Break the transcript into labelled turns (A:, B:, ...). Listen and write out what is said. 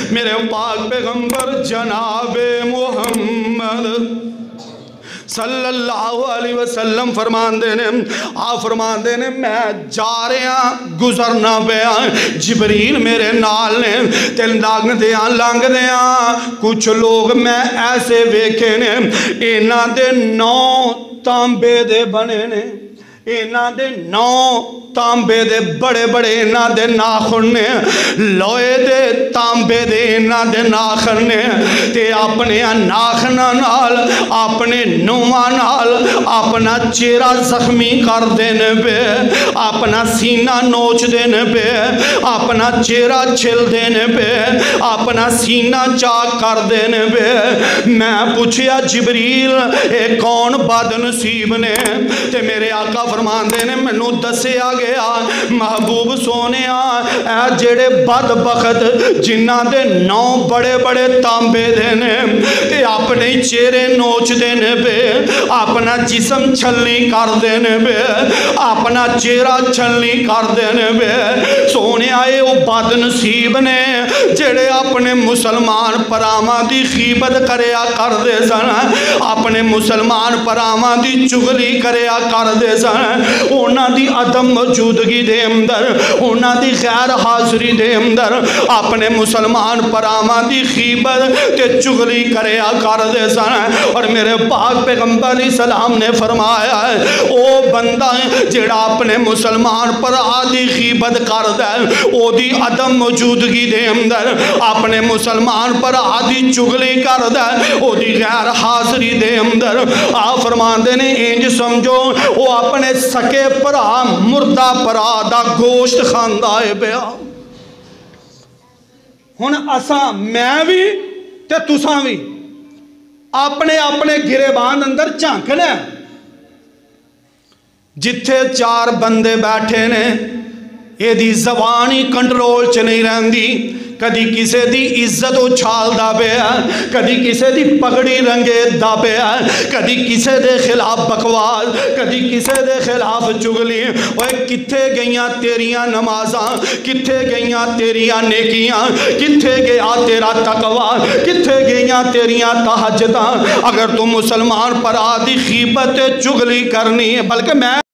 A: میرے پاک پیغمبر جناب محمد صلی اللہ علیہ وسلم فرمان دینے آپ فرمان دینے میں جا رہے ہیں گزرنا پیا جبریل میرے نال نے تے لنگ دیاں کچھ لوگ میں ایسے ویکھے نے اینا دے 9 تانبے دے بنے نے اینا دے 9 تانبے دے بڑے بڑے اینا دے ناخن نے لوئے دے تانبے دے اینا دے ناخن نے تے اپنے ناخنہ نال اپنے نوہ نال اپنا چہرہ زخمی کر دینے پہ اپنا سینہ نوچ دینے پہ اپنا چہرہ چھل دینے پہ اپنا سینہ چاک کر دینے پہ میں پوچھیا جبریل اے کون بد نصیب نے تے میرے آقا فرمان دینے منو دسے آگے محبوب سونے اے جڑے بدبخت جنہ دے 9 بڑے بڑے تانبے دینے تے اپنے چہرے نوچ دینے پہ اپنا جسم چھلنی کر دینے پہ اپنا چہرہ چھلنی کر دینے پہ سونے آئے وہ بد نصیب نے جڑے اپنے مسلمان پرامہ دی خیبت کریا کر دے سن اپنے مسلمان پرامہ دی چغلی کریا کر دے سن اونا دی عدم موجودگی دے اندر اونا دی غیر حاضری دے اندر اپنے مسلمان پرامہ دی خیبت تے چغلی کریا کر دے سن اور میرے پاک پیغمبر علیہ السلام نے فرمایا ہے او بندہ جڑا اپنے مسلمان پر آدھی خیبت کر دے او دی عدم موجودگی دے اندر اپنے مسلمان پر آدھی چغلی کر دے او دی غیر حاضری دے اندر آپ فرمان دے نے انج سمجھو وہ اپنے سکے پرا مردہ پرا دا گوشت خاندائے بیا ہن اساں میں بھی تے تساں بھی اپنے اپنے گریبان اندر جھانکنے جتھے 4 بندے بیٹھے نے یہ دی زبانی کنٹرول چ نہیں رہندی کدی کسے دی عزت اچھال دا پیا کدی کسے دی پگڑی رنگے دا پیا کدی کسے دے خلاف بکواس کدی کسے دے خلاف چگلی اوے کتھے گئیاں تیریاں نمازاں کتھے گئیاں تیریاں نیکیاں کتھے گیا تیرا تقوی کتھے گئیاں تیریاں تہجداں اگر تم مسلمان پر آدھی خیبت چگلی کرنی ہے بلکہ میں